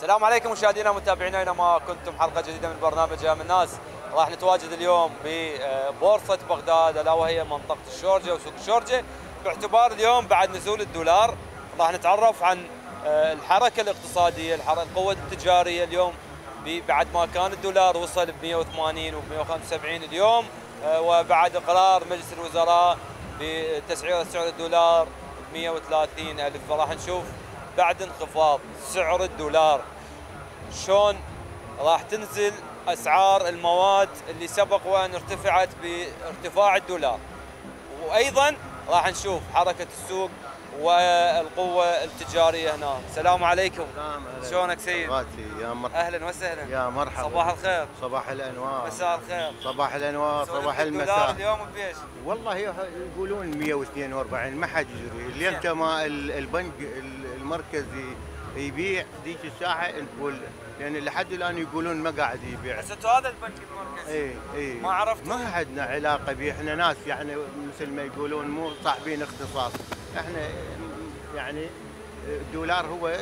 السلام عليكم مشاهدينا ومتابعينا اينما كنتم، حلقه جديده من برنامج ايام الناس. راح نتواجد اليوم ببورصه بغداد الا وهي منطقه الشورجه وسوق الشورجه، باعتبار اليوم بعد نزول الدولار. راح نتعرف عن الحركه الاقتصاديه، القوه التجاريه اليوم بعد ما كان الدولار وصل ب 180 و 175 اليوم، وبعد قرار مجلس الوزراء بتسعير سعر الدولار ب 130 ألف. فراح نشوف بعد انخفاض سعر الدولار شلون راح تنزل اسعار المواد اللي سبق وان ارتفعت بارتفاع الدولار، وايضا راح نشوف حركه السوق والقوه التجاريه هنا. السلام عليكم. شلونك سيد؟ يا مرحبا. اهلا وسهلا. يا مرحبا. صباح الخير. صباح الانوار. مساء الخير. صباح الانوار. صباح المساء. الدولار اليوم بيش؟ والله يقولون 142، ما حد يدري. اليوم ما البنك المركزي يبيع ذيك الساعه نقول، يعني لحد الان يقولون ما قاعد يبيع. بس انتوا هذا البنك المركزي اي ما عرفتوا؟ ما عندنا علاقه به، احنا ناس يعني مثل ما يقولون مو صاحبين اختصاص. احنا يعني الدولار هو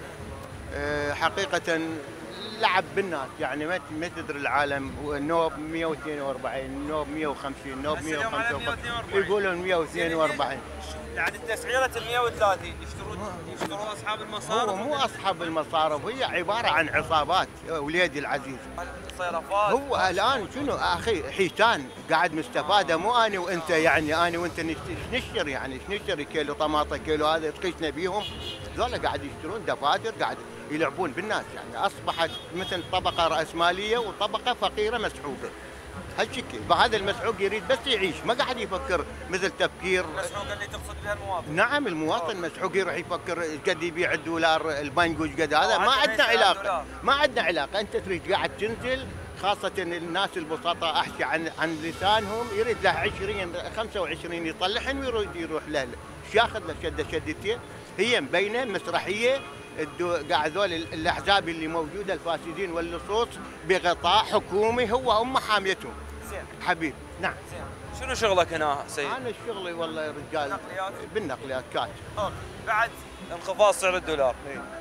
حقيقه لعب بالناس، يعني ما تدري العالم. النوب 142، النوب 150، النوب 155، يقولون 142. يعني تسعيره ال 130 يشترون اصحاب المصارف؟ هو مو اصحاب المصارف، هي عباره عن عصابات وليدي العزيز. الصيرفات هو الان شنو اخي حيتان قاعد مستفاده، مو انا وانت، يعني انا وانت نشتري، يعني نشتري كيلو طماطه كيلو هذا تقيسنا بيهم. ذولا قاعد يشترون دفاتر، قاعد يلعبون بالناس، يعني اصبحت مثل طبقه راسماليه وطبقه فقيره مسحوقه. هالشكل بهذا المسحوق يريد بس يعيش، ما قاعد يفكر مثل تفكير المسحوق اللي تقصد بها المواطن. نعم، المواطن مسحوق يروح يفكر قد يبيع الدولار البنك وقد هذا. ما عندنا علاقه، ما عندنا علاقه. انت تريد قاعد تنزل، خاصه الناس البسطاء احكي عن لسانهم، يريد له 20 25 يطلعهم ويريد يروح له. ايش ياخذ له شده شدتين؟ هي مبينه مسرحيه. قاعد ذول الاحزاب اللي موجوده الفاسدين واللصوص بغطاء حكومي هو هم حاميتهم. زين حبيب. نعم. زين. شنو شغلك هنا سيد؟ انا شغلي والله يا رجال نقليات؟ بالنقليات كاتب. بعد انخفاض سعر الدولار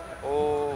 و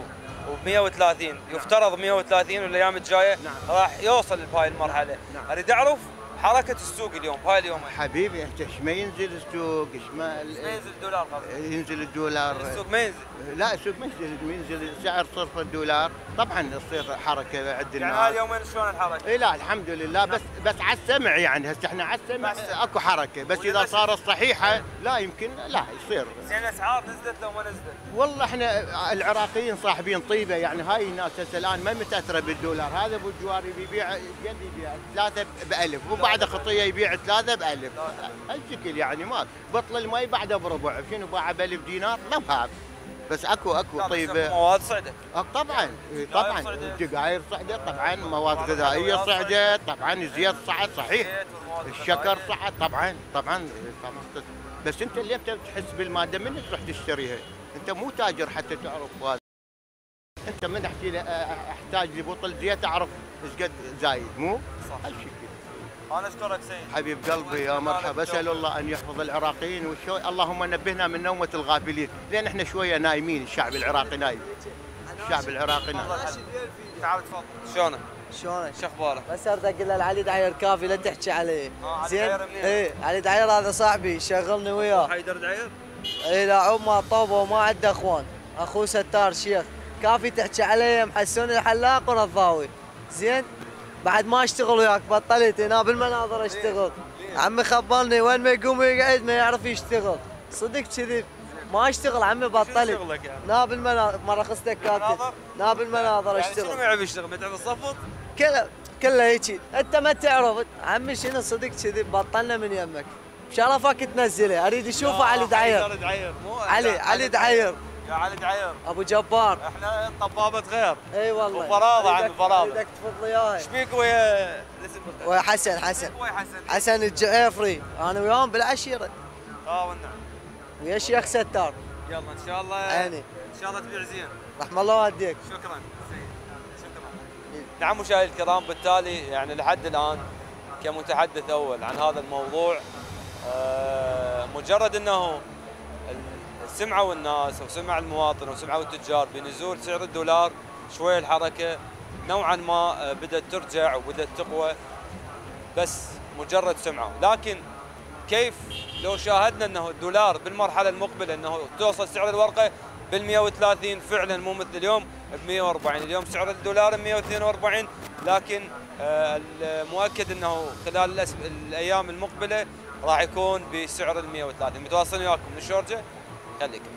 130 يفترض 130 والايام الجايه راح يوصل بهاي المرحله. اريد اعرف حركه السوق اليوم بهاي اليوم. حبيبي انت ايش ما ينزل السوق، ايش ما ينزل الدولار قصدي. ينزل الدولار. السوق ما ينزل. لا السوق ما ينزل سعر صرف الدولار. طبعا تصير حركه عند الناس. يعني هاي اليومين شلون الحركه؟ اي لا الحمد لله، بس على السمع، يعني هسه احنا على السمع اكو حركه، بس اذا صارت صحيحه لا يمكن لا يصير. زين الاسعار نزلت لو ما نزلت؟ والله احنا العراقيين صاحبين طيبه، يعني هاي الناس هسه الان ما متاثره بالدولار. هذا ابو الجواري بيبيع قد يبيع 3 ب1000 وبعد خطيه يبيع 3 ب1000. هالشكل يعني ما بطل المي بعده بربع، شنو باعه ب1000 دينار؟ ما بهاب. بس اكو طيبه. مواد صعدت. طبعا الدقاير صعدت، طبعا مواد غذائيه صعدت، طبعا الزيت صعد صحيح، الشكر صعد طبعا. بس انت اللي تحس بالماده من تروح تشتريها؟ انت مو تاجر حتى تعرف هذا. انت من احتاج لبطل زيت اعرف ايش قد زايد، مو صح. هالشكل. انا اشكرك سيد. حبيب قلبي يا مرحبا. اسال الله ان يحفظ العراقيين اللهم نبهنا من نومه الغافلين، لان احنا شويه نايمين. الشعب العراقي نايم. الشعب العراقي نايم. تعال تفضل. شلونك؟ شلونك؟ شو اخبارك؟ بس اريد اقول له علي دعير كافي لا تحكي عليه. علي دعير منين؟ اي علي دعير هذا صاحبي شغلني وياه. حيدر دعير؟ اي لا عمه طوبه وما عنده اخوان، اخوه ستار شيخ. كافي تحكي عليه محسون الحلاق ورضاوي. زين بعد ما اشتغل وياك بطلت هنا بالمناظر اشتغل. عمي خبرني وين ما يقوم يقعد ما يعرف يشتغل. صدق كذب ما اشتغل عمي بطلت. شغلك يعني؟ ناب المناظر مره خصتك كاتب. ناب المناظر يعني اشتغل. شنو ما يعرف يشتغل؟ ما تعرف الصفط؟ كله هيجي. انت ما تعرف عمي شنو صدق كذب بطلنا من يمك. بشرفك تنزله اريد اشوفه علي دعير. علي دعير. يا علي دعير ابو جبار. احنا طبابة غير. اي والله. وفراضة عن فراضة. اريدك تفض لي اياها. ايش بيك ويا ويا حسن ويا حسن الجعفري، انا وياهم بالعشيره. والنعم. ويا الشيخ ستار. يلا ان شاء الله. عيني. ان شاء الله تبيع زين. رحم الله والديك. شكرا. نعم مشاهدينا الكرام، بالتالي يعني لحد الان كمتحدث اول عن هذا الموضوع، مجرد انه سمعوا الناس وسمع المواطن وسمعوا التجار بنزول سعر الدولار، شويه الحركه نوعا ما بدات ترجع وبدات تقوى، بس مجرد سمعه. لكن كيف لو شاهدنا انه الدولار بالمرحله المقبله انه توصل سعر الورقه بال 130 فعلا، مو مثل اليوم ب 140. اليوم سعر الدولار 142، لكن المؤكد انه خلال الايام المقبله راح يكون بسعر ال 130. متواصلين وياكم من الشورجه، خليكم.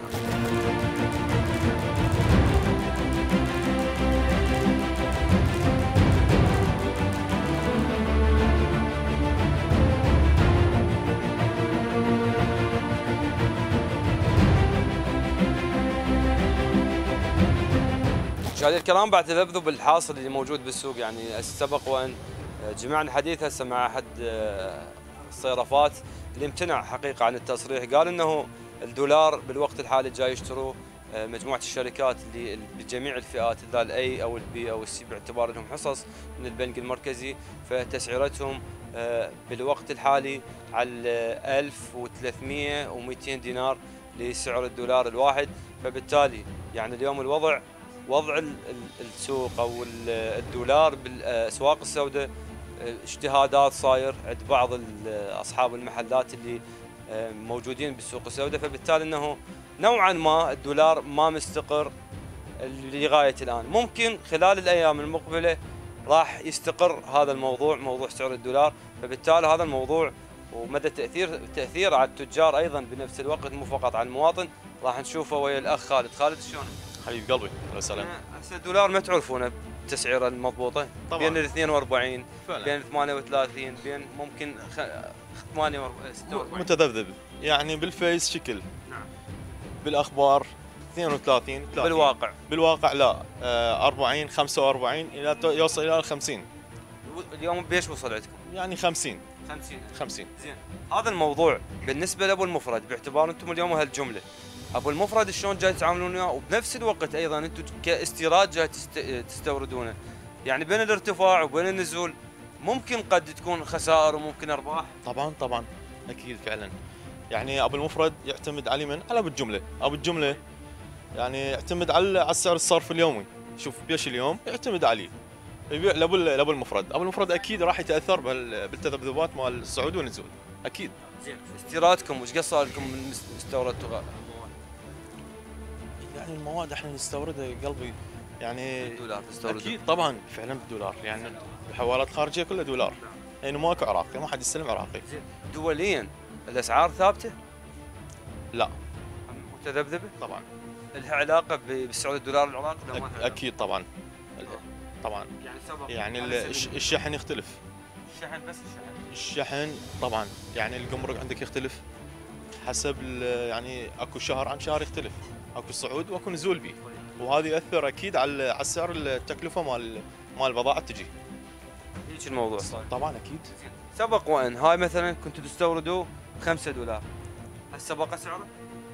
مشاهدينا الكرام، بعد تذبذب الحاصل اللي موجود بالسوق، يعني سبق وان جمعنا حديث هسه مع احد الصيرفات اللي امتنع حقيقه عن التصريح، قال انه الدولار بالوقت الحالي جاي يشتروا مجموعه الشركات اللي بجميع الفئات، اذا الاي او البي او السي، باعتبار لهم حصص من البنك المركزي، فتسعيرتهم بالوقت الحالي على 1300 و200 دينار لسعر الدولار الواحد. فبالتالي يعني اليوم الوضع وضع السوق او الدولار بالاسواق السوداء اجتهادات صاير عند بعض اصحاب المحلات اللي موجودين بالسوق السوداء، فبالتالي انه نوعا ما الدولار ما مستقر لغايه الان. ممكن خلال الايام المقبله راح يستقر هذا الموضوع، موضوع سعر الدولار، فبالتالي هذا الموضوع ومدى تاثير على التجار ايضا بنفس الوقت، مو فقط على المواطن، راح نشوفه ويا الاخ خالد. خالد شلونك؟ حبيب قلبي، اهلا وسهلا. هسه الدولار ما تعرفونه التسعيره المضبوطه؟ طبعا بين ال 42 فعلا. بين 38 بين ممكن 48 46 متذبذب يعني بالفيس شكل، نعم. بالاخبار 32 30. بالواقع لا 40 45 الى يوصل الى 50. اليوم بيش وصل عندكم؟ يعني 50 50. زين، هذا الموضوع بالنسبه لابو المفرد، باعتبار انتم اليوم هالجمله، ابو المفرد شلون جاي تتعاملون وياه؟ وبنفس الوقت ايضا انتم كاستيراد جاي تستوردونه، يعني بين الارتفاع وبين النزول ممكن قد تكون خسائر وممكن ارباح. طبعا اكيد فعلا. يعني ابو المفرد يعتمد على من؟ على ابو الجمله. ابو الجمله يعني يعتمد على السعر الصرف اليومي. شوف بيش اليوم يعتمد عليه، يبيع لابو المفرد. ابو المفرد اكيد راح يتاثر بالتذبذبات مال الصعود والنزول اكيد. زين، استيرادكم وش قد صار لكم من استوردتوا؟ يعني المواد احنا نستوردها قلبي يعني بالدولار تستورد؟ اكيد طبعا فعلا بالدولار، يعني الحوالات الخارجيه كلها دولار، يعني ماكو عراقي، ما حد يستلم عراقي. زين، دوليا الاسعار ثابته؟ لا متذبذبه؟ طبعا. لها علاقه بسعر الدولار العراقي؟ اكيد طبعا. طبعا يعني سبق يعني الشحن يختلف. الشحن بس الشحن طبعا، يعني الجمرك عندك يختلف حسب يعني اكو شهر عن شهر يختلف، اكو صعود واكو نزول بيه، وهذا ياثر اكيد على سعر التكلفه مال البضاعه تجي. هيك الموضوع صار. طبعا اكيد. سبق وان هاي مثلا كنتوا تستوردوا 5 دولار، هسه بقى سعره؟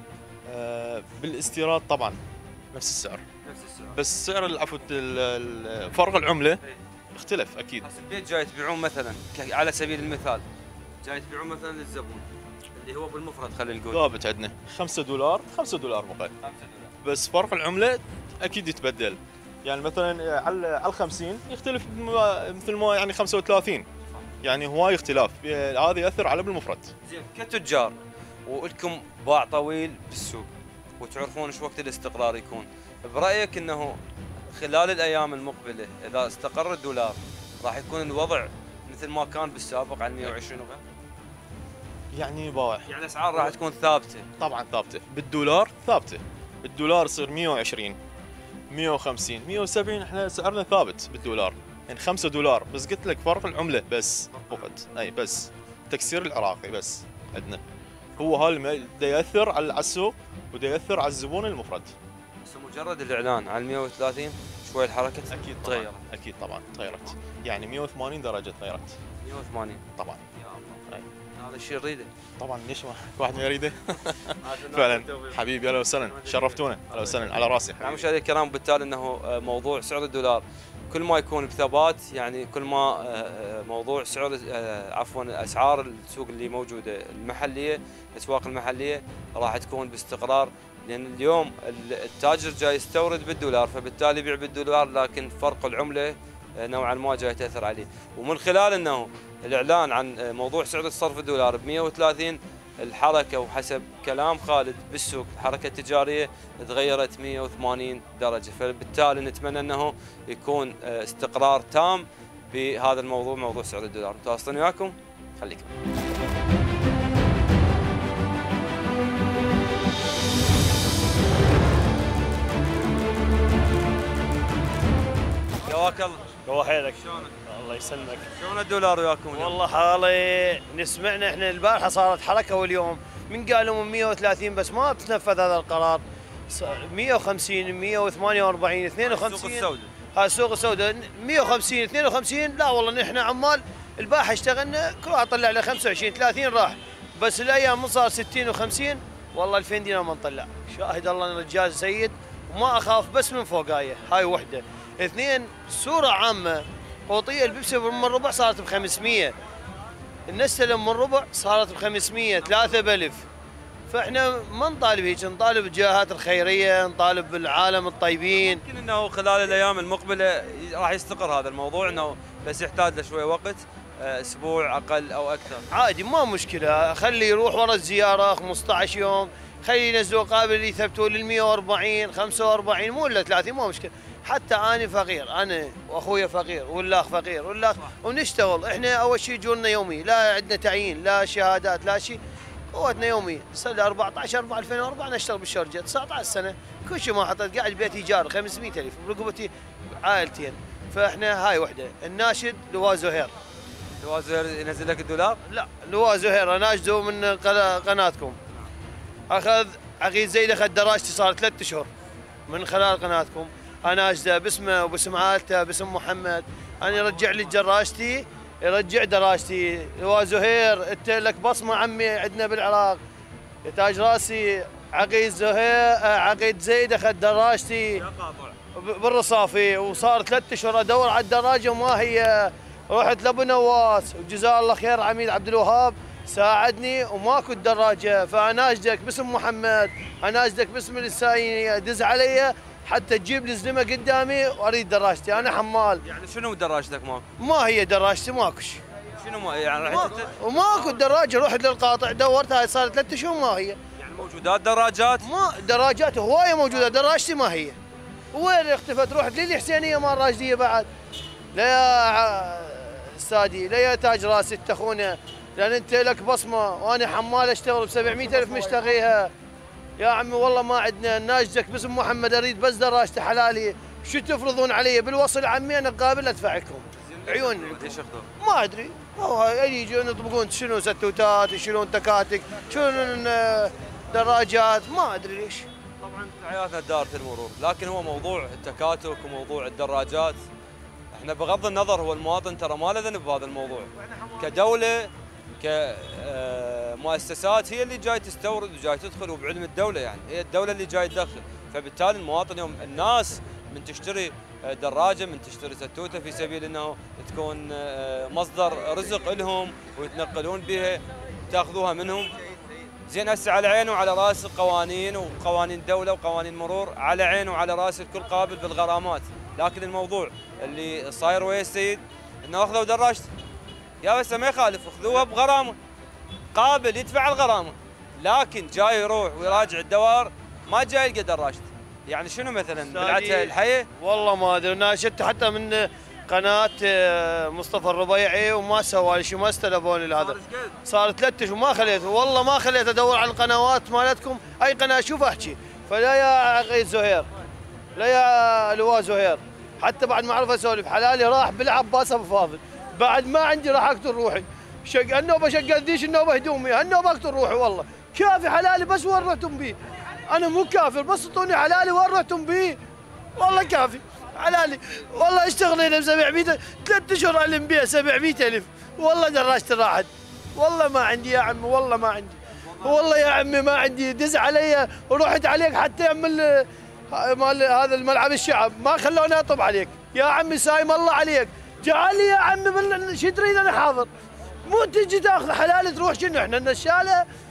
بالاستيراد طبعا نفس السعر، بس سعر العفو فرق العمله اختلف اكيد. هسه البيت جاي تبيعون مثلا على سبيل المثال، جاي تبيعون مثلا للزبون اللي هو بالمفرد، خلينا نقول ثابت عندنا 5 دولار 5 دولار بقى، 5 دولار، بس فرق العمله اكيد يتبدل. يعني مثلا على 50 يختلف مثل ما يعني 35، يعني هواي اختلاف، هذا ياثر على بالمفرد. زين، كتجار ولكم باع طويل بالسوق وتعرفون ايش وقت الاستقرار يكون، برايك انه خلال الايام المقبله اذا استقر الدولار راح يكون الوضع مثل ما كان بالسابق على 120 وغير؟ يعني باع، يعني الاسعار راح تكون ثابته؟ طبعا ثابته، بالدولار ثابته، بالدولار يصير 120 150 170، احنا سعرنا ثابت بالدولار، يعني 5 دولار بس. قلت لك فرق العمله بس فقط، اي بس تكسير العراقي بس عندنا هو هذا ياثر على السوق وياثر على الزبون المفرد. بس مجرد الاعلان على 130 شوي الحركه اكيد تغيرت. اكيد طبعا تغيرت، يعني 180 درجه تغيرت 180 طبعا. يا الله، هذا الشيء نريده طبعا، ليش واحد ما يريده؟ فعلا حبيبي، اهلا وسهلا، شرفتونا، اهلا وسهلا، على راسي. نعم مشاهدينا الكرام، بالتالي انه موضوع سعر الدولار كل ما يكون بثبات، يعني كل ما موضوع سعر عفوا اسعار السوق اللي موجوده المحليه، الاسواق المحليه راح تكون باستقرار لان اليوم التاجر جاي يستورد بالدولار، فبالتالي يبيع بالدولار، لكن فرق العمله نوعا ما جاي تاثر عليه. ومن خلال انه الاعلان عن موضوع سعر الصرف الدولار ب 130، الحركه وحسب كلام خالد بالسوق الحركه التجاريه تغيرت 180 درجه، فبالتالي نتمنى انه يكون استقرار تام بهذا الموضوع، موضوع سعر الدولار. متواصلين وياكم، خليكم. قواك الله. قوا حيلك. شلونك؟ الله يسلمك. شلون الدولار وياكم اليوم؟ والله حالي نسمعنا احنا البارحه صارت حركه، واليوم من قالوا من 130 بس ما تنفذ هذا القرار. 150 148 52 السوق السوداء. هاي السوق السوداء 150 52. لا والله نحن عمال البارحه اشتغلنا كل واحد طلع له 25 30 راح، بس الايام من صار 60 و50 والله 2000 دينار ما نطلع. شاهد الله ان الرجال سيد وما اخاف بس من فوقايه. هاي وحده. اثنين، صوره عامه قوطيه البيبسي من ربع صارت ب 500، النستلم من ربع صارت ب 500، 3 بألف. فاحنا ما نطالب هيك، نطالب بالجهات الخيريه، نطالب بالعالم الطيبين. يمكن انه خلال الايام المقبله راح يستقر هذا الموضوع، انه بس يحتاج له شوي وقت، اسبوع اقل او اكثر. عادي ما مشكله، خلي يروح ورا الزياره 15 يوم، خلي ينزلوا قابل يثبتوا لل 140 45 مو الا 30 ما مشكله. حتى انا فقير، انا واخويا فقير والاخ فقير والاخ، ونشتغل. احنا اول شيء يجونا يومي، لا عندنا تعيين لا شهادات لا شيء، قوتنا يومي. صار لي 14 4 2004 نشتغل بالشرجه 19 سنه، كل شيء ما حطيت، قاعد ببيت ايجار 500,000 برقبتي عائلتين. فاحنا هاي وحده. الناشد لواء زهير. لواء زهير ينزل لك الدولار؟ لا لواء زهير اناشده من قناتكم. اخذ عقيد زيد، اخذ دراجتي صار 3 اشهر من خلال قناتكم، اناشده باسمه وباسم عائلته باسم محمد، انا يرجع لي دراجتي، يرجع دراجتي. لواء زهير انت لك بصمه عمي عندنا بالعراق، يا تاج راسي. عقيد زهير عقيد زيد اخذ دراجتي بالرصافي، وصار 3 اشهر ادور على الدراجه وما هي. رحت لابو نواس وجزاه الله خير عميد عبد الوهاب ساعدني وماكو الدراجه. فاناشدك باسم محمد، اناشدك باسم الساينيه، دز علي حتى تجيب لي زلمه قدامي واريد دراجتي، انا حمال. يعني شنو دراجتك ماكو؟ ما هي دراجتي ماكو شيء. شنو ما يعني رحت وماكو الدراجه، رحت للقاطع دورتها صار 3 شهور ما هي. يعني موجودات دراجات؟ ما دراجات هوايه موجوده، دراجتي ما هي. وين اختفت؟ رحت للحسينيه ما راشديه بعد. لا يا استاذي، لا يا تاج راسي انت اخونا، لان انت لك بصمه وانا حمال اشتغل ب 700,000 مشتغيها. يا عمي والله ما عندنا، ناشدك باسم محمد اريد بس دراجتي حلالي، شو تفرضون علي بالوصل عمي؟ انا قابل ادفع لكم عيون. ايش ياخذون؟ ما ادري، هو يجون يطبقون شنو ستوتات، يشيلون تكاتك، شنو دراجات، ما ادري ليش. طبعا حياتنا دارة المرور، لكن هو موضوع التكاتك وموضوع الدراجات، احنا بغض النظر هو المواطن ترى ما له ذنب بهذا الموضوع. كدوله كمؤسسات هي اللي جاي تستورد وجاي تدخل، وبعلم الدوله يعني هي الدوله اللي جاي تدخل، فبالتالي المواطن يوم الناس من تشتري دراجه، من تشتري ستوته في سبيل انه تكون مصدر رزق لهم ويتنقلون بها، تاخذوها منهم. زين هسه على عينه وعلى راس قوانين وقوانين دوله وقوانين مرور، على عينه وعلى راس الكل قابل بالغرامات، لكن الموضوع اللي صاير ويا السيد انه اخذوا دراجته، يا بس ما يخالف اخذوها بغرامه، قابل يدفع الغرامه، لكن جاي يروح ويراجع الدوار ما جاي يلقى دراجته. يعني شنو مثلا بلعتها الحيه؟ والله ما ادري، ناشدت حتى من قناه مصطفى الربيعي وما سوى لي شيء، ما استلفوني هذا. صار 3 اشهر ما خليته، والله ما خليته ادور على القنوات مالتكم، اي قناه اشوف احكي. فلا يا عقيد زهير، لا يا لواء زهير، حتى بعد ما اعرف اسولف حلالي راح بالعباس ابو فاضل، بعد ما عندي راح اقتل روحي. النوبه شقت ذيش، النوبه هدومي، هالنوبه اقتل روحي والله. كافي حلالي بس وين رحتم بيه؟ انا مو كافر، بس اعطوني حلالي وين رحتم بيه؟ والله كافي حلالي، والله اشتغلنا ب 700 3 اشهر الم بيها 700,000، والله دراجتي راحت، والله ما عندي يا عمي، والله ما عندي، والله يا عمي ما عندي. دز علي ورحت عليك حتى يعمل مال هذا الملعب الشعب، ما خلوني اطب عليك يا عمي، سايم الله عليك. جعل لي يا عمي شو تريد انا حاضر، مو تجي تاخذ حلال تروح. شنو احنا النشاله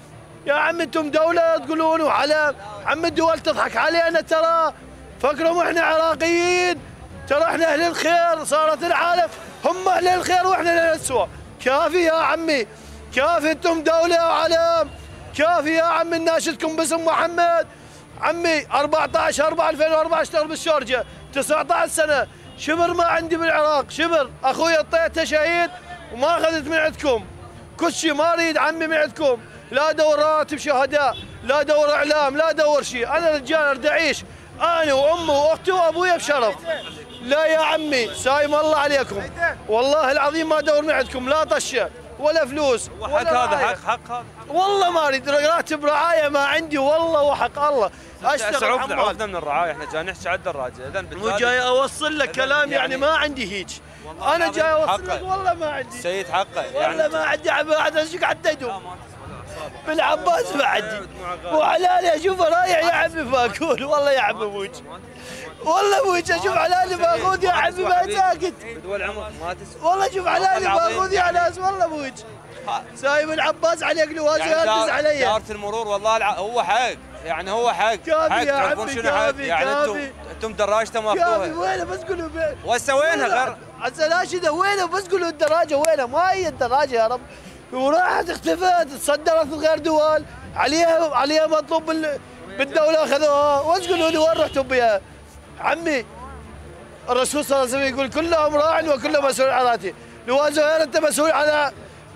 يا عم انتم دوله تقولون وعلم، عم الدول تضحك علينا ترى، فكرهم احنا عراقيين، ترى احنا اهل الخير، صارت العالم هم اهل الخير واحنا اهل الاسوء. كافي يا عمي، كافي انتم دوله وعلم، كافي يا عمي ناشدكم باسم محمد. عمي 14/4/2004 اشتغل بالشورجه 19 سنه، شبر ما عندي بالعراق، شبر اخوي اعطيته شهيد وما اخذت من عندكم، كل شيء ما اريد عمي من عندكم، لا ادور راتب شهداء، لا ادور اعلام، لا ادور شيء، انا رجال اريد اعيش انا وامي واختي وابويا بشرف. لا يا عمي سايم الله عليكم، والله العظيم ما ادور من عندكم لا طشه ولا فلوس وحق هذا حق هذا، والله ما اريد راتب رعايه ما عندي، والله وحق الله اشتغل حمال. عوفنا من الرعايه، احنا جاي نحكي على الدراجه، اذا مو جاي اوصل لك كلام يعني ما عندي هيك، انا جاي اوصل لك والله ما عندي سيد حقه والله ما عندي بعد ايش قاعد تدوم بالعباس ما عندي، وعلالي اشوفه رايح يا عمي فاكول، والله يا عمي ابوك والله ابوك اشوف علالي باخذ يا عمي ما ساكت بدول عمرك ما تسوى، والله اشوف علالي باخذ يا ناس والله ابوك سايب العباس عليك لواز ويركز علي. دارة المرور والله هو حق، يعني هو حق كافي يا عمي كافي يعني انتم دراجته ماخذوها كافي وينه بس قولوا وهسه وينها غير هسه ناشده وينه بس قولوا الدراجه وينها، ما هي الدراجه يا رب، وراحت اختفت تصدرت غير دول عليها مطلوب بالدوله اخذوها، وش قولوا لي وين رحتوا بها؟ عمي الرسول صلى الله عليه وسلم يقول كلهم راع وكلهم مسؤول عن رعيته، لواء زهير انت مسؤول على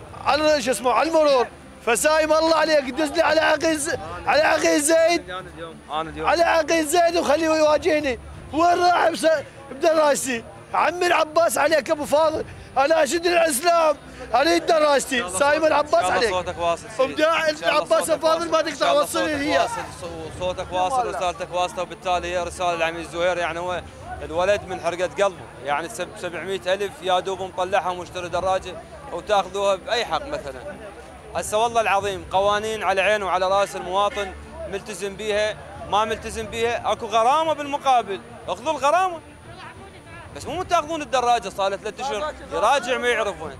شو اسمه على المرور، فسايم الله عليك دز لي على عقيل زيد، على عقيل زيد وخليه يواجهني، وين راح بدراجتي؟ عمي العباس عليك ابو فاضل، انا اشد الاسلام اريد دراجتي، سايم العباس عليك صوتك واصل ابداع العباس الفاضل ما تقطع وصلي هي صوتك واصل رسالتك واصله، وبالتالي هي رساله العميد زهير، يعني هو الولد من حرقه قلبه، يعني 700,000 يا دوب مطلعها ومشتري دراجه وتاخذوها باي حق مثلا. هسه والله العظيم قوانين على عين وعلى راس المواطن، ملتزم بيها ما ملتزم بيها اكو غرامه بالمقابل، اخذوا الغرامه بس مو تاخذون الدراجه صار له 3 اشهر يراجع ما يعرف وين.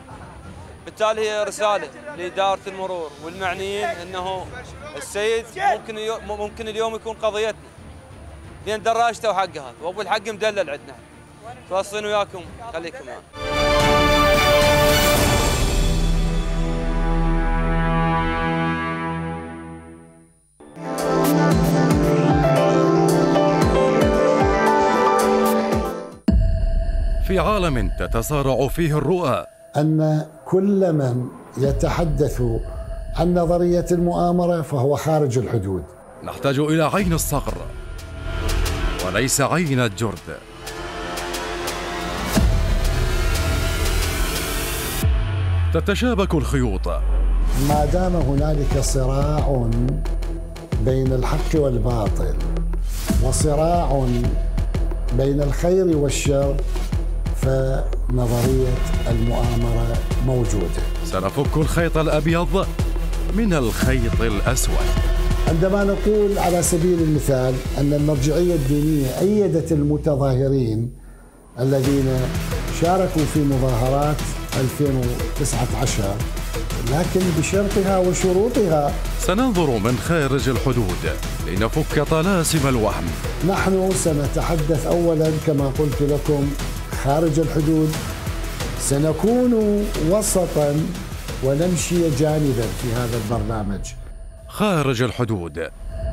بالتالي هي رساله لاداره المرور والمعنيين انه السيد ممكن اليوم يكون قضيتنا، لان دراجته وحقها وابو الحق مدلل عندنا، توصلين وياكم خليكم معنا. في عالم تتصارع فيه الرؤى، أن كل من يتحدث عن نظرية المؤامرة فهو خارج الحدود. نحتاج إلى عين الصقر وليس عين الجرد. تتشابك الخيوط ما دام هنالك صراع بين الحق والباطل وصراع بين الخير والشر، فنظرية المؤامرة موجودة. سنفك الخيط الأبيض من الخيط الأسود. عندما نقول على سبيل المثال أن المرجعية الدينية أيدت المتظاهرين الذين شاركوا في مظاهرات 2019 لكن بشرطها وشروطها، سننظر من خارج الحدود لنفك طلاسم الوهم. نحن سنتحدث أولا كما قلت لكم خارج الحدود، سنكون وسطا ونمشي جانبا في هذا البرنامج. خارج الحدود.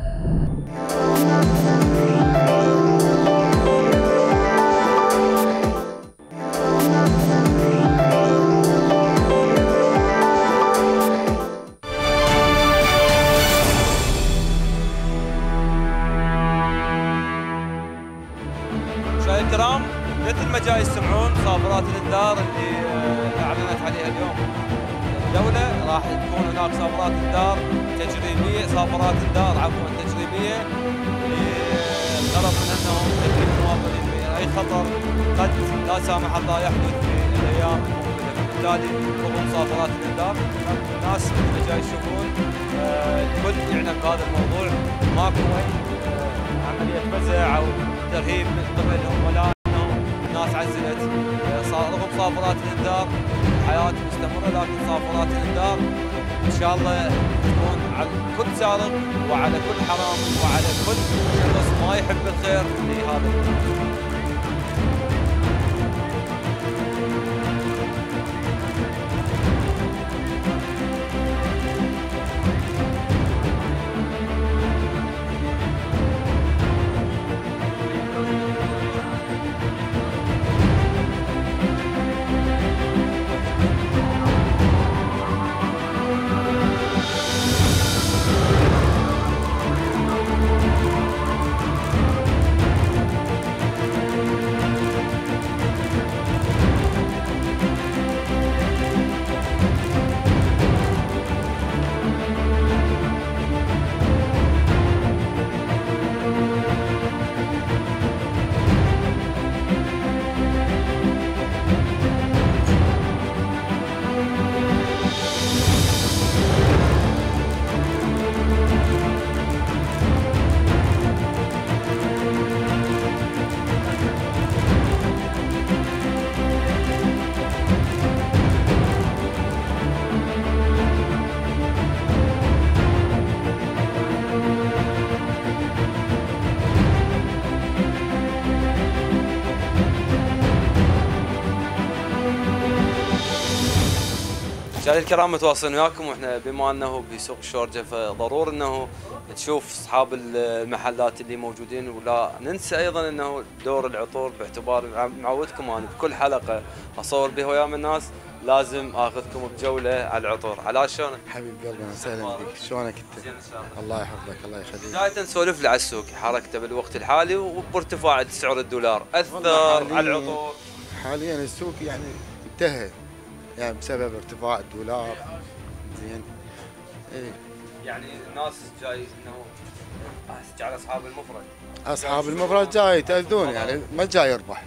مشاهدينا الكرام، مثل ما جاي يسمعون صافرات الانذار اللي اعلنت عليها اليوم الدولة، راح تكون هناك صافرات انذار تجريبية، تجريبية للغرض من انه تجري المواطنين من اي خطر قد لا سامح الله يحدث في الايام المقبلة، فبالتالي رغم صافرات الانذار الناس اللي جاي يشوفون الكل يعنى بهذا الموضوع، ماكو عملية فزع او ترهيب من قبلهم، ولا انه الناس عزلت. رغم صافرات الانذار الحياه مستمره، لكن صافرات الانذار ان شاء الله تكون على كل سارق وعلى كل حرامي وعلى كل شخص ما يحب الخير لهذا البلد. مشاهدينا الكرام متواصلين وياكم، واحنا بما انه بسوق الشورجه فضروري انه تشوف اصحاب المحلات اللي موجودين، ولا ننسى ايضا انه دور العطور، باعتبار معودكم انا بكل حلقه اصور بها ويا الناس لازم اخذكم بجوله على العطور. على شلونك؟ حبيب قلبي وسهلا بك، شلونك انت؟ زين ان شاء الله. الله يحفظك الله يخليك. بداية نسولف لي على السوق، حركته بالوقت الحالي وبارتفاع سعر الدولار اثر على العطور؟ حاليا السوق يعني انتهى يعني بسبب ارتفاع الدولار. زين ايه يعني الناس جاي انه على اصحاب المفرد، اصحاب المفرد جاي يتاذون يعني ما جاي يربح.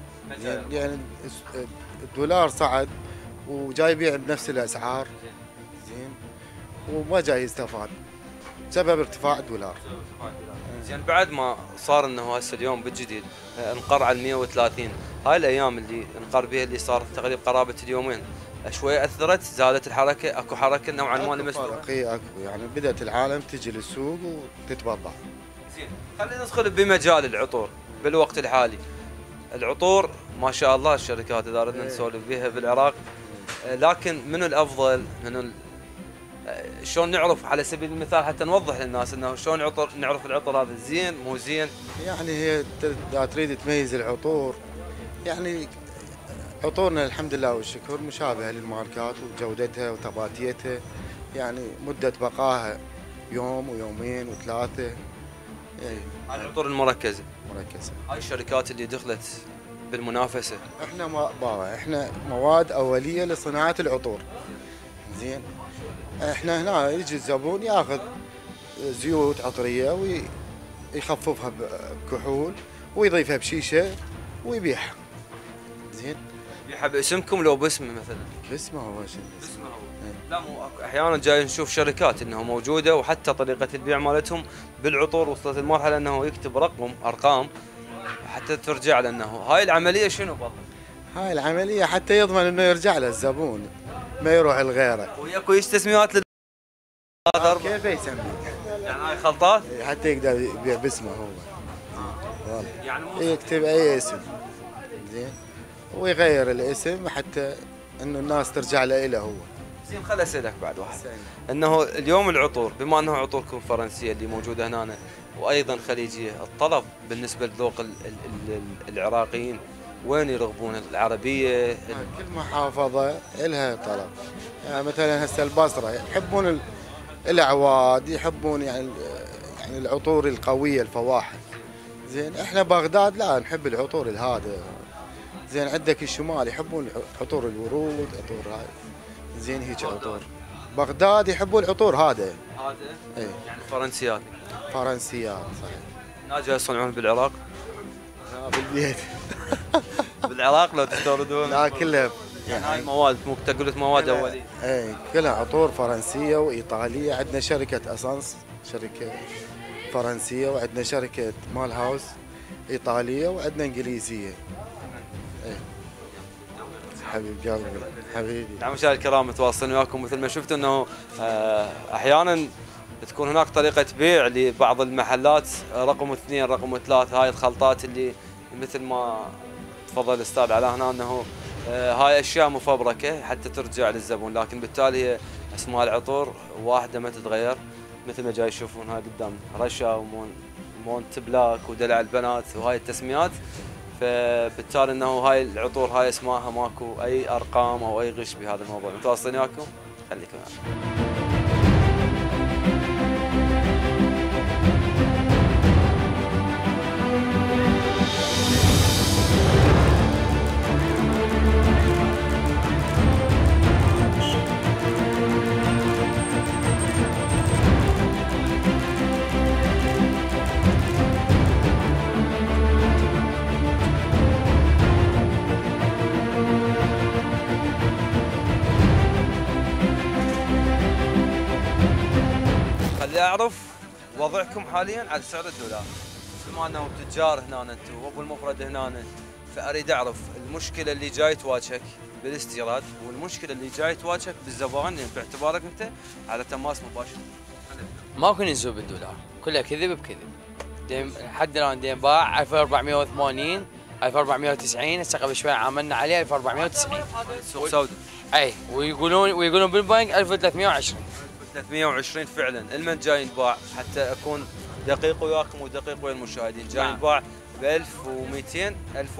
يعني الدولار صعد وجاي يبيع بنفس الاسعار. زين وما جاي يستفاد بسبب ارتفاع الدولار. زين بعد ما صار انه هسه اليوم بالجديد انقر على 130، هاي الايام اللي انقر بها اللي صار تقريبا قرابه اليومين شوي اثرت، زادت الحركه، اكو حركه نوعا ما لمسلوها؟ اكو يعني بدات العالم تجي للسوق وتتبضع. زين خلينا ندخل بمجال العطور بالوقت الحالي. العطور ما شاء الله الشركات اذا ردنا نسولف بها بالعراق، لكن منو الافضل؟ منو شلون نعرف على سبيل المثال حتى نوضح للناس انه شلون نعرف العطر هذا زين مو زين؟ يعني هي اذا تريد تميز العطور، يعني عطورنا الحمد لله والشكر مشابهه للماركات وجودتها وثباتيتها، يعني مده بقائها يوم ويومين وثلاثه. يعني هاي العطور المركزه. مركزه. هاي الشركات اللي دخلت بالمنافسه. احنا مواد اوليه لصناعه العطور. زين احنا هنا يجي الزبون ياخذ زيوت عطريه ويخففها بكحول ويضيفها بشيشه ويبيعها. زين يبيعها باسمكم لو باسمه مثلا؟ باسمه هو شيء. باسمه هو. لا مو احيانا جاي نشوف شركات انه موجوده وحتى طريقه البيع مالتهم بالعطور وصلت المرحله انه يكتب ارقام حتى ترجع له. انه هاي العمليه شنو بالضبط؟ هاي العمليه حتى يضمن انه يرجع له الزبون ما يروح لغيره. وياكو تسميات كيف يسمي؟ يعني هاي خلطات؟ حتى يقدر يبيع باسمه هو. والله يعني يكتب اي اسم. زين ويغير الاسم حتى انه الناس ترجع له هو. زين خل اسالك بعد واحد، انه اليوم العطور بما انه عطوركم فرنسيه اللي موجوده هنا وايضا خليجيه، الطلب بالنسبه لذوق العراقيين وين يرغبون؟ العربيه؟ كل محافظه لها طلب. يعني مثلا هسه البصره يحبون الاعواد، يحبون يعني العطور القويه الفواحل. زين احنا بغداد لا نحب العطور الهادئه. زين عندك الشمال يحبون عطور الورود، عطور هاي. زين هيك عطور. بغداد يحبون العطور هادئه. هادئه؟ اي يعني فرنسيات. فرنسيات صحيح. ناجي يصنعون بالعراق؟ لا بالبيت. بالعراق لو تستوردون؟ لا كلها يعني هاي مواد مو قلت مواد اوليه. اي كلها عطور فرنسيه وايطاليه. عندنا شركه اسانس شركه فرنسيه، وعندنا شركه مال هاوس ايطاليه، وعندنا انجليزيه. اي حبيب قلبي حبيبي. نعم مشاهدينا الكرام متواصلين وياكم. مثل ما شفتوا انه احيانا تكون هناك طريقه بيع لبعض المحلات رقم 2 رقم 3 هاي الخلطات اللي مثل ما تفضل الاستاذ على هنا انه هاي اشياء مفبركه حتى ترجع للزبون، لكن بالتالي هي اسماء العطور واحده ما تتغير مثل ما جاي يشوفون هاي قدام رشا ومونت بلاك ودلع البنات وهاي التسميات. فبالتالي انه هاي العطور هاي اسمائها ماكو اي ارقام او اي غش بهذا الموضوع. متواصلين وياكم؟ خليكم معنا. خلي اعرف وضعكم حاليا على سعر الدولار، مثل ما انهم تجار هنا انتم وابو المفرد هنا، فاريد اعرف المشكله اللي جاي تواجهك بالاستيراد والمشكله اللي جاي تواجهك بالزبائن باعتبارك انت على تماس مباشر. ماكو نزول بالدولار، كله كذب بكذب. لحد الان دين باع 1480 1490، هسه قبل شوي عاملنا عليه 1490 سوق سوداء. اي ويقولون بالبنك 1320 1320 فعلا. المن جاي ينباع حتى اكون دقيق وياكم ودقيق ويا المشاهدين، جاي ينباع ب 1200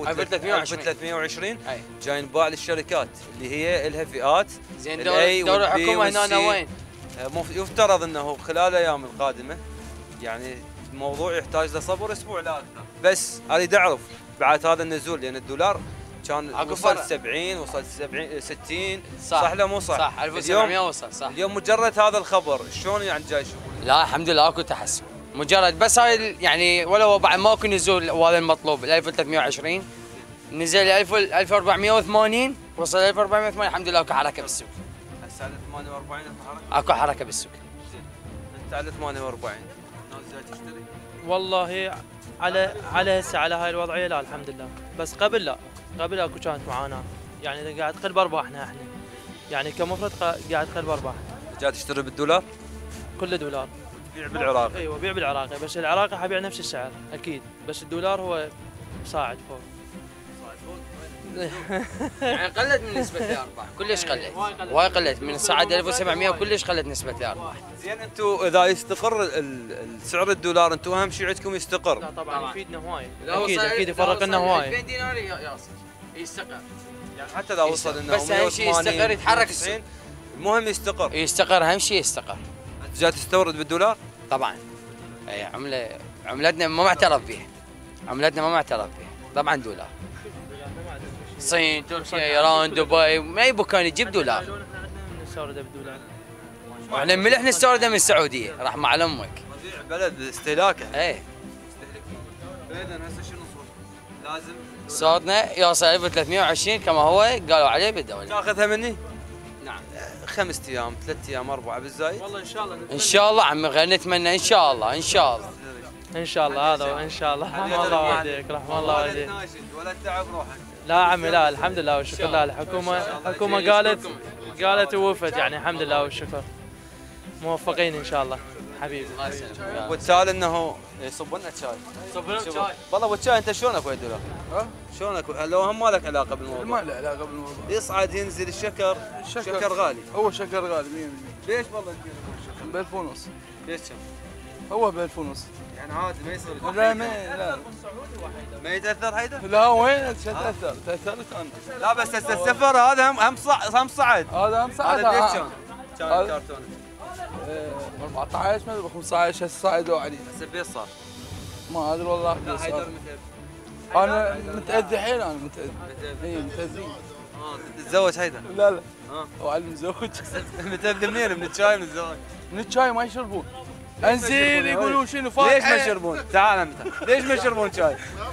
1320 جاي ينباع للشركات اللي هي لها فئات. زين دور الحكومه هنا وين؟ يفترض انه خلال الايام القادمه يعني الموضوع يحتاج لصبر اسبوع لا اكثر، بس اريد اعرف بعد هذا النزول لان الدولار كان وصل 70 وصل 70 60 صح لا مو صح؟ صح 1700 وصل صح. اليوم مجرد هذا الخبر شلون يعني جاي يشوفون؟ لا الحمد لله اكو تحسن، مجرد بس هاي يعني ولو بعد ماكو نزول وهذا المطلوب 1320 نزل 1480 وصل 1480 الحمد لله اكو حركه بالسوق. هسه على 48 اكو حركه بالسوق. انت على 48 الناس جاي تشتري؟ والله على هسه على هاي الوضعيه لا الحمد لله، بس قبل لا، قبل اكو كانت معاناه، يعني قاعد تقل بارباحنا احنا، يعني كمفرد قاعد تقل بارباحنا. جاي تشتري بالدولار؟ كله دولار. تبيع بالعراقي؟ ايوه بيع بالعراقي، بس العراقي حبيع نفس السعر اكيد، بس الدولار هو صاعد فوق. يعني قلت من نسبه الارباح، كلش قلت، وايد قلت من صعد 1700 وكلش قلت نسبه الارباح. زين انتم اذا يستقر سعر الدولار انتم اهم شيء عندكم يستقر. لا طبعا يفيدنا هواي، اكيد يفرق لنا هواي. 2000 دينار يصل يستقر، يعني حتى اذا وصل انه بس اهم شيء يستقر يتحرك السوق. المهم يستقر اهم شيء يستقر. انت جاي تستورد بالدولار؟ طبعا اي عملتنا ما معترف بها، عملتنا ما معترف بها، طبعا دولار. الصين، تركيا، ايران، دبي، ما اي مكان يجيب دولار. نستورده بالدولار. واحنا ملح نستورده من السعوديه، رحمة على امك. ربيع بلد استهلاكه. اي. فاذا هسه شنو صوت؟ لازم صوتنا يوصل 1320 كما هو قالوا عليه بالدوله. تاخذها مني؟ نعم. 5 ايام 3 ايام 4 بالزايد؟ والله ان شاء الله ان شاء الله عمي غير نتمنى ان شاء الله ان شاء الله. ان شاء الله هذا ان شاء الله. رحم الله والديك رحم الله والديك. ولا تتعب روحك. لا عمي لا الحمد لله والشكر لله، الحكومه قالت ووفت يعني الحمد لله والشكر. موفقين ان شاء الله حبيبي. الله يسلمك. والتالي انه يصب لنا شاي. صب لنا شاي. والله والشاي انت شلونك ويا الدولار؟ شلونك لو هم ما لك علاقه بالموضوع؟ ما له علاقه بالموضوع. يصعد ينزل الشكر غالي. هو شكر غالي 100%. ليش والله انت ب 1000 ونص. ليش كم؟ هو ب 1000 ونص. يعني عادي ما يصير. لا ما يتاثر هيدا؟ لا وين تاثر؟ تاثرت انا. لا بس هسه السفر هذا هم صعد. هذا هم صعد. هذا ليش كم كرتونه؟ 14 ما ادري 15 هسه صعدوا عليه. هسه بيش صار؟ ما ادري والله. لا هيدا متى؟ انا متاذي حيل انا متاذي. اي متاذي. تتزوج هيدا؟ لا هو على المزوج. متاذي منين؟ من الشاي من الزواج؟ من الشاي ما يشربون. انزين يقولون شنو فاتحه. ليش ما يشربون؟ تعال انت، ليش ما يشربون شاي؟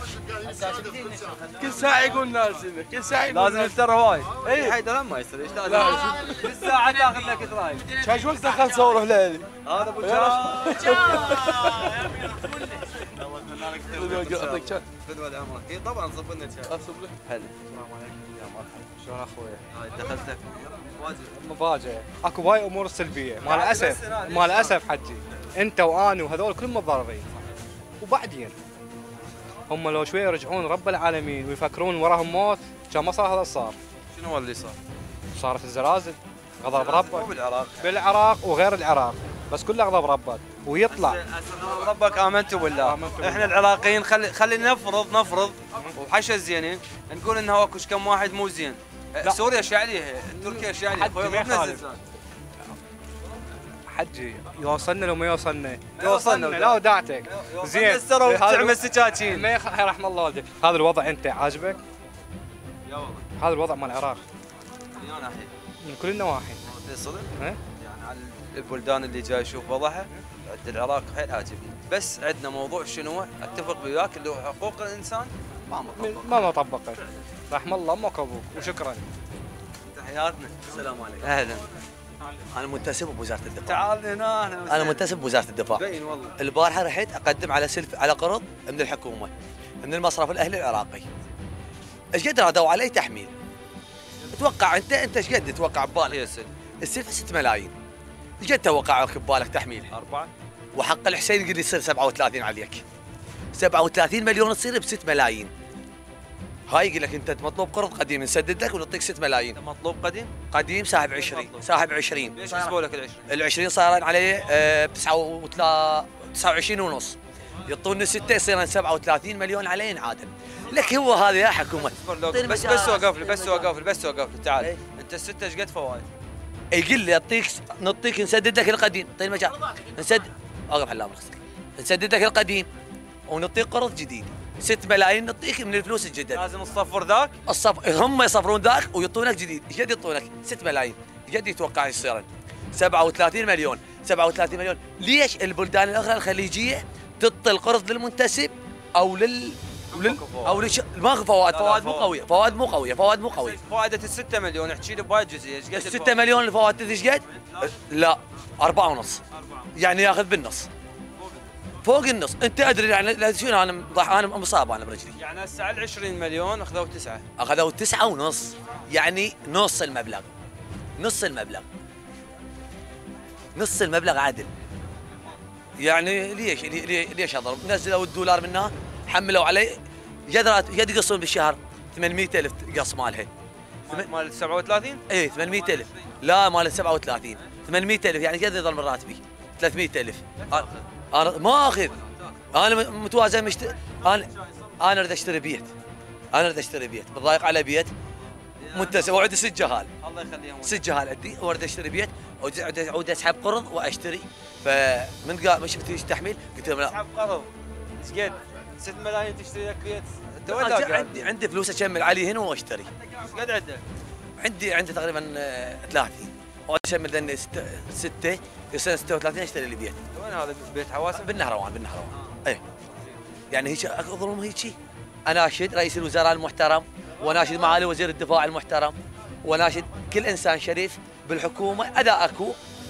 كل ساعة يقول لازم، كل ساعة يقول لازم يفتر هواي. اي هيدا لما يصير ايش لازم؟ كل ساعة تاخذ لك تراي. شاي وقت دخل صوره هلالي. هذا ابو جاي. يعطيك فدوى عمرك. اي طبعا صب لنا شاي. اصب لك. هلا السلام عليكم يا مرحبا. شلون اخوي؟ هاي دخلتك مفاجأة، اكو هواي امور سلبية مع الاسف مع الاسف حجي، انت وانا وهذول كلهم متضررين. وبعدين هم لو شوي يرجعون رب العالمين ويفكرون وراهم موت كان ما صار هذا صار. شنو هو اللي صار؟ صارت الزلازل، غضب ربك. مو بالعراق. بالعراق وغير العراق، بس كله غضب ربك ويطلع. ربك امنتوا بالله. احنا العراقيين خلي نفرض وحشا الزينين نقول انه اكو كم واحد مو زين. سوريا شعليه، تركيا شعليه، حجي يوصلنا لو ما يوصلنا يوصلنا لا وداعتك زين تعمل سكاكين. ما يرحم الله والديك. هذا الوضع انت عاجبك؟ يا والله هذا الوضع مال العراق من اي ناحيه؟ من كل النواحي. صدق؟ يعني على البلدان اللي جاي يشوف وضعها عند العراق حيل عاجبني، بس عندنا موضوع شنو؟ اتفق وياك اللي هو حقوق الانسان ما مطبقه. رحم الله امك وابوك وشكرا. تحياتنا. السلام عليكم. اهلا. انا منتسب بوزاره الدفاع. تعال هنا. انا منتسب بوزاره الدفاع. باين والله. البارحه رحت اقدم على قرض من الحكومه من المصرف الاهلي العراقي. ايش قد رادوا علي تحميل؟ اتوقع انت ايش قد تتوقع ببالك؟ السلفه 6 ملايين. ايش قد توقعك ببالك تحميل؟ 4. وحق الحسين قد يصير 37 عليك. 37 مليون تصير ب 6 ملايين. هاي يقول لك انت مطلوب قرض قديم نسدد لك ونعطيك 6 ملايين. مطلوب قديم؟ قديم ساحب 20. ساحب 20. ليش يحسبوا لك ال 20 صايرين عليه ب 29 ونص. يعطونا 6 يصير 37 مليون عليه ينعادل. لك هو هذا يا حكومه. بس وقف لي تعال. انت الستة ايش قد فوائد؟ يقول لي نعطيك نسدد لك القديم، اعطيني مجال. اوقف حلام نسدد لك القديم ونعطيك قرض جديد. 6 ملايين نعطيك من الفلوس الجديده. لازم تصفر ذاك؟ هم يصفرون ذاك ويعطونك جديد. ايش قد يعطونك؟ 6 ملايين. ايش قد يتوقع يصير؟ 37 مليون. 37 مليون. ليش البلدان الاخرى الخليجيه تعطي القرض للمنتسب او ماكو فوائد مو قويه. فائده ال 6 مليون احكي لي بوايد جزئيه. ايش قد؟ 6 مليون الفوائد ايش قد؟ لا 4.5. يعني ياخذ بالنص. فوق النص. انت ادري يعني شنو انا مصاب انا برجلي. يعني هسه على 20 مليون اخذوا 9. اخذوا 9 ونص. يعني نص المبلغ. نص المبلغ عدل. يعني ليش اضرب؟ نزلوا الدولار منها حملوا علي قد يقصون بالشهر 800,000 قص مالها. مال 37؟ اي 800,000. لا مال 37 800,000 يعني قد يظل من راتبي 300,000. انا ما اخذ. انا متوازن انا اريد اشتري بيت. بتضايق على بيت منتسب وعندي 6 جهال. الله يخليهم. 6 جهال عندي واريد اشتري بيت وأعود اسحب قرض واشتري. فمن قال ما شفت ايش تحميل؟ قلت له اسحب قرض. ايش قد؟ 6 ملايين تشتري لك بيت؟ عندي فلوس اكمل عليه هنا واشتري. ايش قد عندك؟ عندي تقريبا 30 واشمل ذني 6 يصير 36 اشتري لي بيت. وين هذا بيت حواسب؟ بالنهروان. اي يعني هيك اظلم هيك. اناشد رئيس الوزراء المحترم وناشد معالي وزير الدفاع المحترم وناشد كل انسان شريف بالحكومه اذا اكو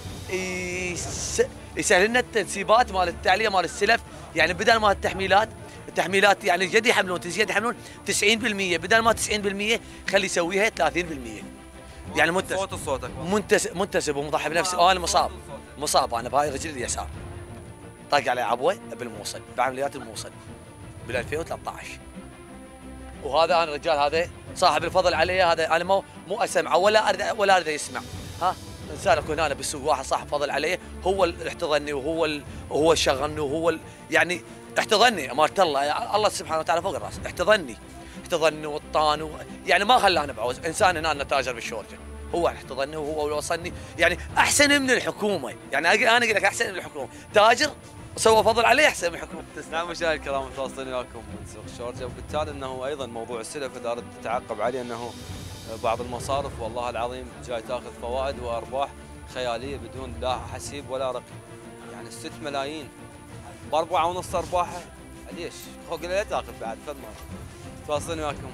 يسهل لنا التنسيبات مال التعلية مال السلف. يعني بدل ما التحميلات يعني قد يحملون 90% بدل ما 90% خلي يسويها 30%. يعني منتسب ومضحي بنفسي. انا مصاب انا بهاي رجلي اليسار. طاق علي عبوه بالموصل بعمليات الموصل بال 2013. وهذا انا الرجال هذا صاحب الفضل علي. هذا انا مو اسمعه ولا اريد يسمع. انسان اكون انا بالسوق واحد صاحب فضل علي هو اللي احتضنني وهو شغلني وهو يعني احتضنني. امانه الله سبحانه وتعالى فوق الراس. احتضني والطان يعني ما خلاني بعوز. انسان هنا تاجر بالشورجه هو احتضني وهو اللي وصلني. يعني احسن من الحكومه. يعني انا اقول لك احسن من الحكومه. تاجر سوى فضل عليه احسن من الحكومه. نعم مشاهدينا الكرام متواصلين وياكم من سوق الشورجه. وبالتالي انه ايضا موضوع السلف اذا اردت تتعقب عليه انه بعض المصارف والله العظيم جاي تاخذ فوائد وارباح خياليه بدون لا حسيب ولا رقم. يعني 6 ملايين ب4.5 ارباحه ليش؟ فوق لا تاخذ بعد فد مره. تواصلين وياكم.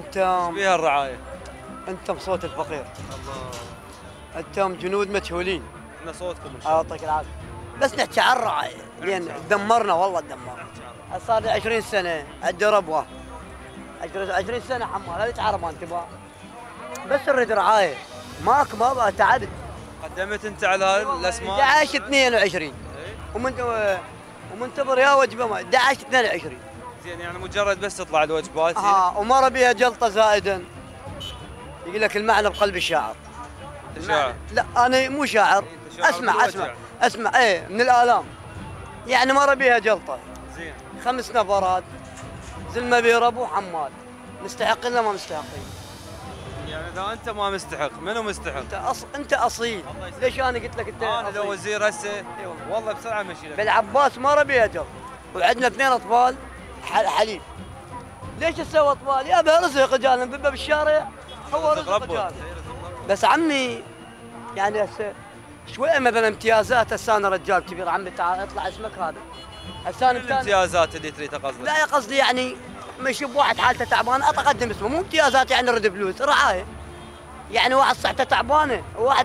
انتم فيها الرعايه؟ انتم صوت الفقير. انتم جنود مجهولين. احنا صوتكم ان شاء الله. يعطيك العافيه. بس نحكي عن الرعايه لان دمرنا والله دمرنا. صار لي 20 سنه عندي ربوه 20 سنه حمال، هذه تعرف ما انتباه. بس نريد رعايه ماك ما بقى تعبت. قدمت انت على هاي الاسماء؟ 11 22 ومنتظر يا وجبه 11 22. زين يعني مجرد بس تطلع الوجبات. ومر بها جلطه زائدا. يقول لك المعنى بقلب الشاعر. انت شاعر؟ لا انا مو شاعر. اسمع ايه من الالام. يعني مر بها جلطه. زين 5 نفرات زلمه بيربو حمال. مستحقين ولا ما مستحقين؟ يعني اذا انت ما مستحق منو مستحق؟ انت اصيل. ليش انا قلت لك انت انا لو وزير هسه والله بسرعه مشي لك. بالعباس مر بها جلطه وعندنا 2 اطفال حليب. ليش تسوي اطفال؟ يا رزق رجال نببه بالشارع. هو رزق رجال. بس عمي يعني هسه شويه مثلا امتيازات. هسه انا رجال كبير عمي تعال اطلع اسمك هذا. هسه انا الامتيازات اللي تريدها قصدك؟ لا قصدي يعني ما يشوف واحد حالته تعبان اقدم اسمه، مو امتيازات يعني نرد فلوس، رعايه. يعني واحد صحته تعبانه وواحد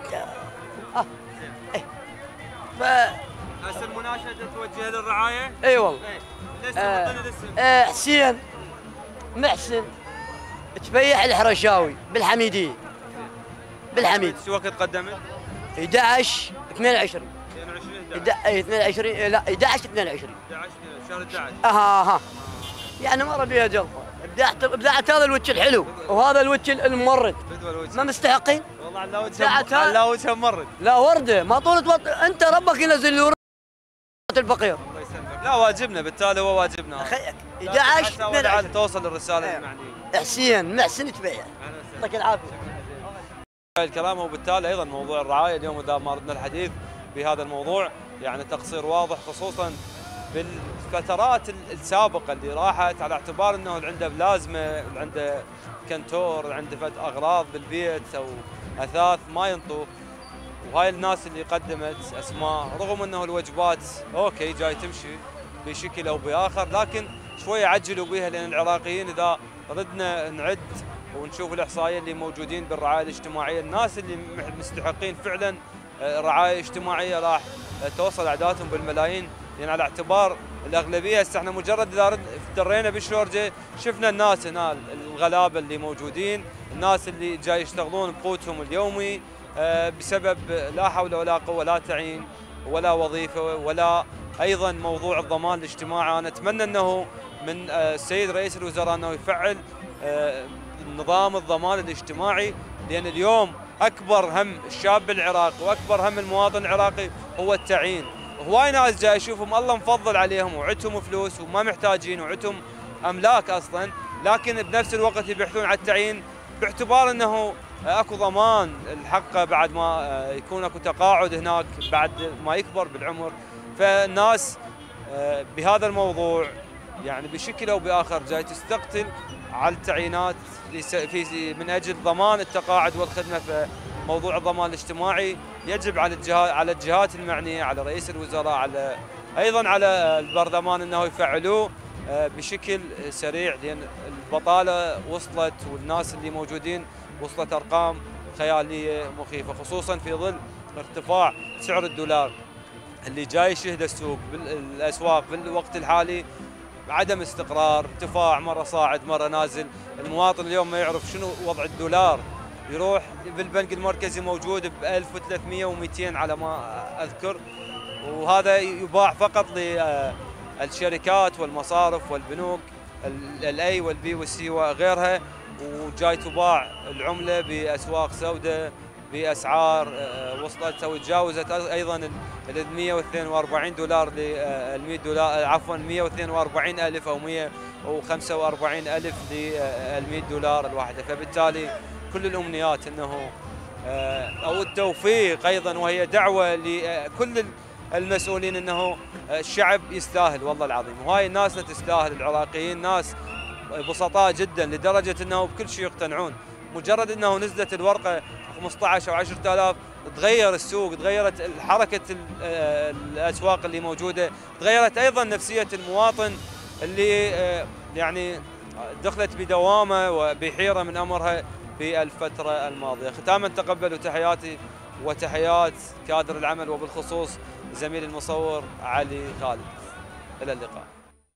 هسه المناشده توجه للرعايه؟ اي والله. ليش الاسم؟ حسين محسن تفيح الحرشاوي بالحميديه. بالحميد. شو وقت قدمت؟ 11 22 22 لا 11 22 شهر 11 يعني مر بها جلطه. ابدعت هذا الوجه الحلو وهذا الوجه الممرد. ما مستحقين؟ والله على وجهه ممرد. لا ورده ما طولت انت ربك ينزل لي الفقير. الله يسلمك. لا واجبنا بالتالي هو واجبنا. اخيك 11 22 توصل الرساله المعنيه. حسين محسن تبيع. يعطيك العافيه. الكلام وبالتالي ايضا موضوع الرعايه اليوم اذا ما اردنا الحديث بهذا الموضوع يعني تقصير واضح خصوصا بالفترات السابقه اللي راحت على اعتبار انه اللي عنده بلازمه اللي عنده كنتور اللي عنده اغراض بالبيت او اثاث ما ينطوا. وهاي الناس اللي قدمت اسماء رغم انه الوجبات اوكي جاي تمشي بشكل او باخر لكن شويه عجلوا بها لان العراقيين اذا ردنا نعد ونشوف الاحصائيه اللي موجودين بالرعايه الاجتماعيه الناس اللي مستحقين فعلا رعايه اجتماعيه راح توصل اعدادهم بالملايين يعني على اعتبار الاغلبيه هسه احنا مجرد اذا درينا بالشورجه شفنا الناس هنا الغلابه اللي موجودين الناس اللي جاي يشتغلون بقوتهم اليومي بسبب لا حول ولا قوه لا تعيين ولا وظيفه ولا ايضا موضوع الضمان الاجتماعي. انا اتمنى انه من السيد رئيس الوزراء انه يفعل نظام الضمان الاجتماعي لان اليوم اكبر هم الشاب العراقي واكبر هم المواطن العراقي هو التعيين. هواي ناس جاي اشوفهم الله مفضل عليهم وعندهم فلوس وما محتاجين وعندهم املاك اصلا لكن بنفس الوقت يبحثون عن التعيين باعتبار انه اكو ضمان الحق بعد ما يكون اكو تقاعد هناك بعد ما يكبر بالعمر. فالناس بهذا الموضوع يعني بشكل او باخر جاي تستقتل على التعيينات من اجل ضمان التقاعد والخدمه. فموضوع الضمان الاجتماعي يجب على الجهات المعنيه على رئيس الوزراء على ايضا على البرلمان انه يفعلوه بشكل سريع لان البطاله وصلت والناس اللي موجودين وصلت ارقام خياليه مخيفه خصوصا في ظل ارتفاع سعر الدولار اللي جاي يشهد السوق بالاسواق بالوقت الحالي عدم استقرار ارتفاع مره صاعد مره نازل. المواطن اليوم ما يعرف شنو وضع الدولار يروح بالبنك المركزي موجود ب 1300 و200 على ما اذكر وهذا يباع فقط للشركات والمصارف والبنوك الاي والبي والسي وغيرها وجاي تباع العمله باسواق سوداء باسعار وصلت او تجاوزت ايضا ال 142 دولار لل 100 دولار عفوا 142 الف او 145 الف لل 100 دولار الواحده. فبالتالي كل الامنيات انه او التوفيق ايضا وهي دعوه لكل المسؤولين انه الشعب يستاهل والله العظيم وهاي الناس تستاهل. العراقيين ناس بسطاء جدا لدرجه انه بكل شيء يقتنعون. مجرد انه نزلت الورقه 15 او 10000 تغير السوق تغيرت حركه الاسواق اللي موجوده تغيرت ايضا نفسيه المواطن اللي يعني دخلت بدوامه وبحيره من امرها في الفتره الماضيه. ختاما تقبلوا تحياتي وتحيات كادر العمل وبالخصوص زميل المصور علي خالد. الى اللقاء.